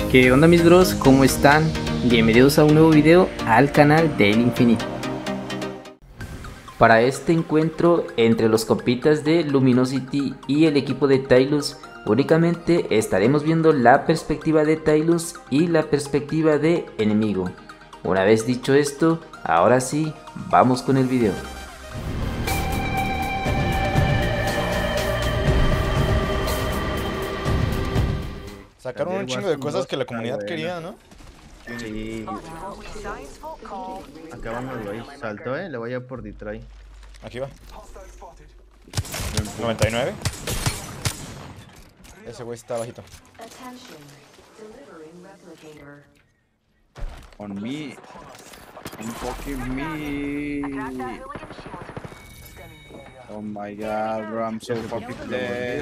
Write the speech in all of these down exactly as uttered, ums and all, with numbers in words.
¿Qué onda mis bros? ¿Cómo están? Bienvenidos a un nuevo video al canal del Infinito. Para este encuentro entre los compitas de Luminosity y el equipo de Tylus, únicamente estaremos viendo la perspectiva de Tylus y la perspectiva de enemigo. Una vez dicho esto, ahora sí, vamos con el video. Sacaron un chingo de cosas que la comunidad quería, ¿no? Sí. Acabámoslo ahí. Saltó, eh. Le voy a por Detroit. Aquí va. noventa y nueve. Ese güey está bajito. On me. On fucking me. Oh my god, bro, I'm so fucking dead.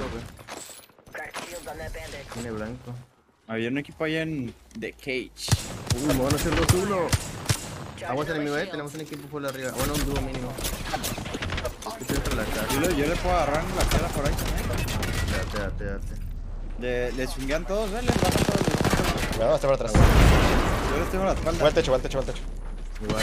Tiene blanco. Había un equipo allá en The Cage. Uy, me van a hacer dos uno. Aguas enemigo, eh. Tenemos un equipo full arriba. Bueno, un dúo mínimo. Escucho dentro de la casa. Yo le, yo le puedo agarrar la cara por ahí también. Date, date, date. Le, le swingan todos, eh. Les bajan todos. Cuidado, está por atrás. Yo les tengo la espalda. Va al techo, va al techo, va al techo. Igual.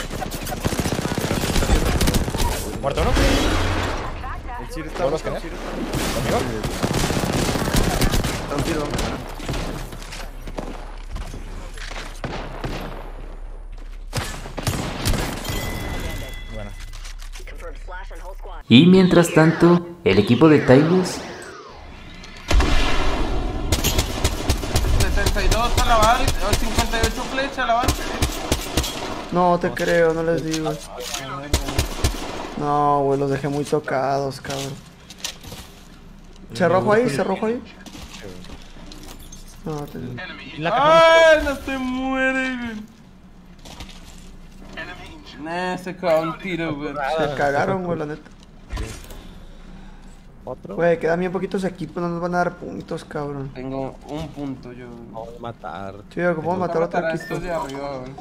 ¿Muerto uno? El Ciro está. ¿Todos los que el hay? Ciro ¿Conmigo? Está un tiro. Bueno. Y mientras tanto, el equipo de Tylus setenta y dos a la base, cincuenta y ocho flechas a la base. No te creo, no les digo. No, güey, los dejé muy tocados, cabrón. ¿Cerrojo ahí? ¿Cerrojo ahí? No, te... ¡Ay, no te mueres, güey! Nah, se cagó un tiro, güey. Se cagaron, güey, la neta. ¿Otro? Güey, quedan bien poquitos equipos, no nos van a dar puntos, cabrón. Tengo un punto yo. Vamos a matar. Sí, güey, ¿cómo matar a otro Matar a equipo? estos de arriba, güey.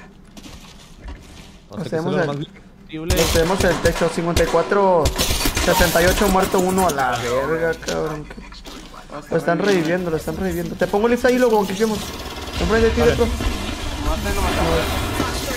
No sé qué Hacemos es lo el- más posible. Nos tenemos el techo, cincuenta y cuatro, sesenta y ocho muerto uno a la verga, cabrón. Lo están reviviendo, lo están reviviendo. Te pongo el lift ahí, luego, aunque quemos. Enfrente de ti, dentro. Mátalo, mátalo.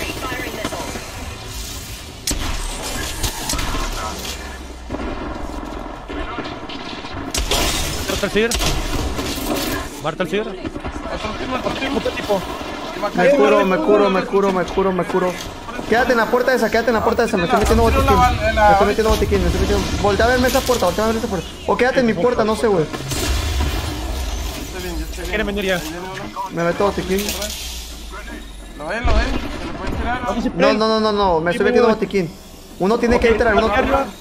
Marta el Cir. Marta el Cir. Otro timo, otro timo. Otro tipo. Me curo, me curo, me curo, me curo, me curo. Quédate en la puerta esa, quédate en la puerta esa. Me estoy metiendo botiquín. Me estoy metiendo botiquín, me estoy metiendo. Voltea a verme esa puerta, voltea a verme esa puerta. O quédate en mi puerta, no sé, güey. Estoy bien, yo estoy bien. ¿Quieren venir ya? Ahí viene uno. Me meto botiquín. ¿Lo ven, lo ven? ¿Se lo pueden tirar? No, ¿No? no, no, no, no. Me estoy metiendo botiquín. Uno tiene que entrar, uno.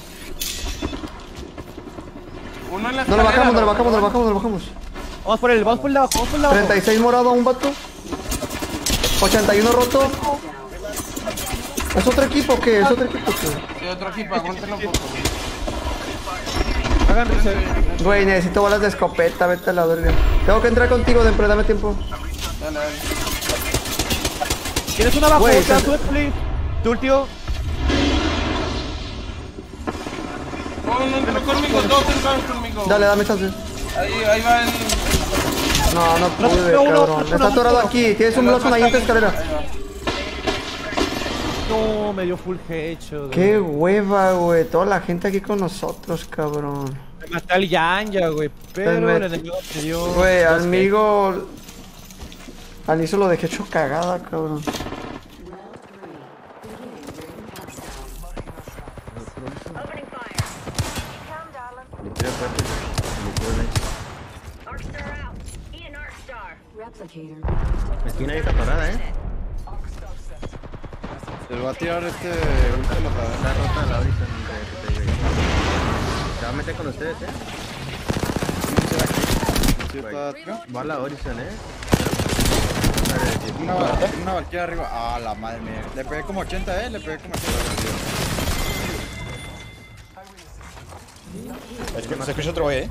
Uno en la No lo escalera, bajamos, no lo bajamos, no lo bajamos, no lo bajamos. Vamos por el, vamos por el de abajo, vamos por el de abajo. treinta y seis morado a un vato. ochenta y uno roto. ¿Es otro equipo qué? ¿Es otro equipo qué? Sí, otro equipo, aguántenlo un poco. Hagan reset. Güey, necesito balas de escopeta, vete a la verga. Tengo que entrar contigo, dentro, dame tiempo. Dale, dale. ¿Tienes una abajo? Güey, Otra, se- sube, please. Tu ultio. Oh, no entró conmigo, dos entraron conmigo. Dale, dame chance. Ahí, ahí va el... No, no No, pude, no, uno, cabrón. uno, Está uno, atorado uno. aquí. Tienes un blossom ahí en tu escalera. Ahí va. No, me dio full headshot. Qué hueva, güey. Toda la gente aquí con nosotros, cabrón. Me maté al Yanya, güey. Pero Me- el enemigo me dio. Güey, dos amigo. Al inicio lo dejé hecho cagada, cabrón. Le tiro fuerte. Le tiro nice. La esquina ahí está parada, eh. Se lo va a tirar este. Ahorita lo acaba. Está rota la Horizon. de- de- de- Se va a meter con ustedes, eh. Sí, está tirado. Va a la Horizon, eh. Una, val- una valquiria arriba. Ah, la madre mía. Le pegué como ochenta, eh. Le pegué como ochenta. Es que se escucha otro güey, eh.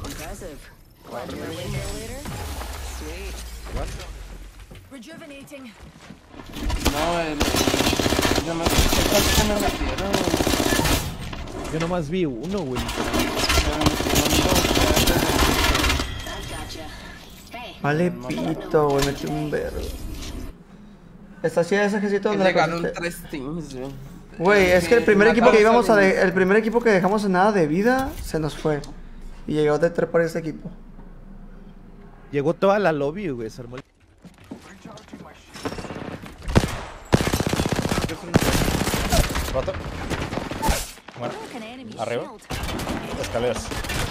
No, el... Yo no sé qué tal que me metieron. Yo nomás vi uno, güey. Vale, pito, güey, metí un verbo. Esta sí es ejército Él donde le la ganó un cogiste. tres teams, güey. Güey, es que el primer Una equipo que causa, íbamos a güey. de- el primer equipo que dejamos en nada de vida se nos fue. Y llegó de trepar este equipo. Llegó toda la lobby, güey. Se armó el... Roto. Bueno, arriba. Escaleras.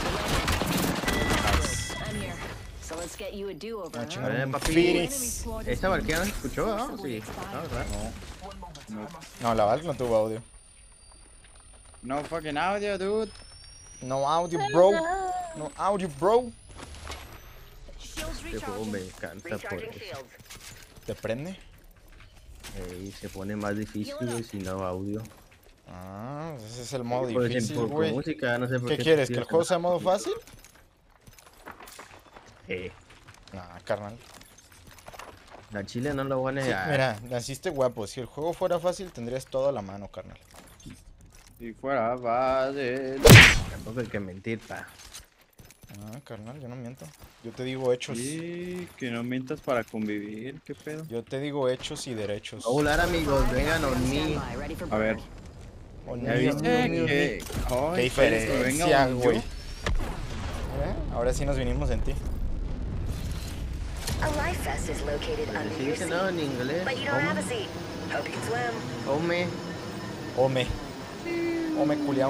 Ah, A chingada, ver, un papi. Phoenix. Esta Valkyria no se escuchó, ¿no? Sí. No, ¿verdad? No, la Valk no tuvo audio. No fucking audio, dude. No audio, bro. No audio, bro. Este juego me encanta por eso. ¿Te prende? Ey, se pone más difícil, güey, sin audio. Ah, ese es el modo Por difícil, ejemplo, con güey. música, no sé por ¿Qué qué. quieres? ¿Que el juego sea modo fácil? Eh, Nah, carnal. la chile no lo van a Sí, mira, naciste guapo. Si el juego fuera fácil, tendrías todo a la mano, carnal. Si fuera fácil. Tampoco hay que mentir, pa. Ah, carnal, yo no miento. Yo te digo hechos. Sí, que no mientas para convivir, qué pedo. Yo te digo hechos y derechos. Hola amigos, vengan on me. A ver. Oh, Ya ni- viste ni- ni- ni- que. Qué diferencia, güey. ¿Eh? Ahora sí nos vinimos en ti. A life vest is located under Sí, your dice seat, no en inglés. but you don't have a seat. Hope you can swim. Home. Ome. Ome culiao.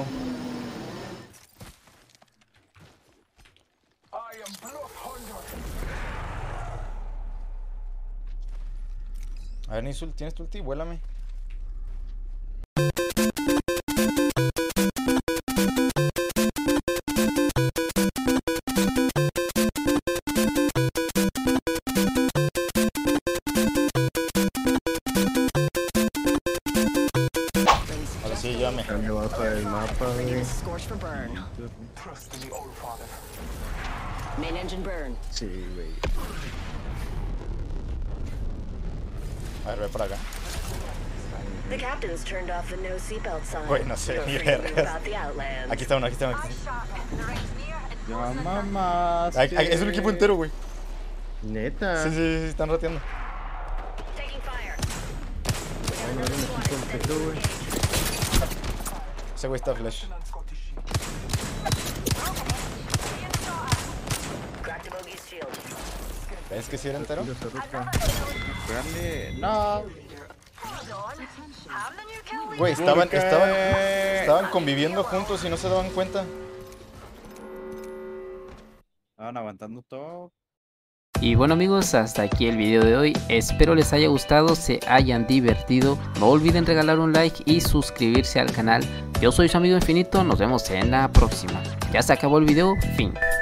A ver, Nisul, ¿tienes tu ulti? Vuélame. Ahora sí, llévame. Están debajo del mapa, güey. Scorch for burn. Main engine burn. Sí, güey. A ver, ve para acá. The captain's turned off the no seatbelt sign. Güey, no sé, No ni freaking vergas. about the Outlands. Aquí está uno, aquí está uno. Aquí está Ya uno. mamás. Ay, ay, es un equipo entero, güey. Neta. Sí, sí, sí, sí, están roteando. Taking fire. No, no, no, equipo entero, güey. Ese güey está flash. Crack the bogey's shield. ¿Ves que sí era entero? Tiro se ruta. Grande. No. Güey, estaban, ¿Por qué? estaban, estaban conviviendo juntos y no se daban cuenta. Estaban aguantando todo. Y bueno amigos, hasta aquí el video de hoy, espero les haya gustado, se hayan divertido, no olviden regalar un like y suscribirse al canal. Yo soy su amigo Infinito, nos vemos en la próxima. Ya se acabó el video, fin.